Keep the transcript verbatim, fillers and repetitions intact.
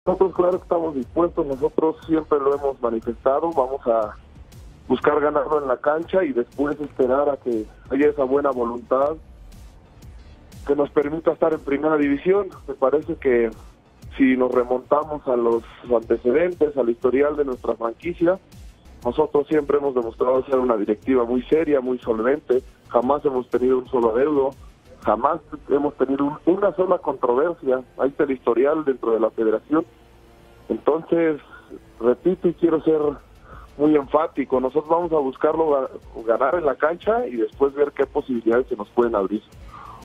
Nosotros, claro que estamos dispuestos, nosotros siempre lo hemos manifestado, vamos a buscar ganarlo en la cancha y después esperar a que haya esa buena voluntad que nos permita estar en primera división. Me parece que si nos remontamos a los antecedentes, al historial de nuestra franquicia, nosotros siempre hemos demostrado ser una directiva muy seria, muy solvente, jamás hemos tenido un solo adeudo, jamás hemos tenido un, una sola controversia. Ahí está el historial dentro de la federación. Entonces, repito y quiero ser muy enfático, nosotros vamos a buscarlo ganar en la cancha y después ver qué posibilidades se nos pueden abrir.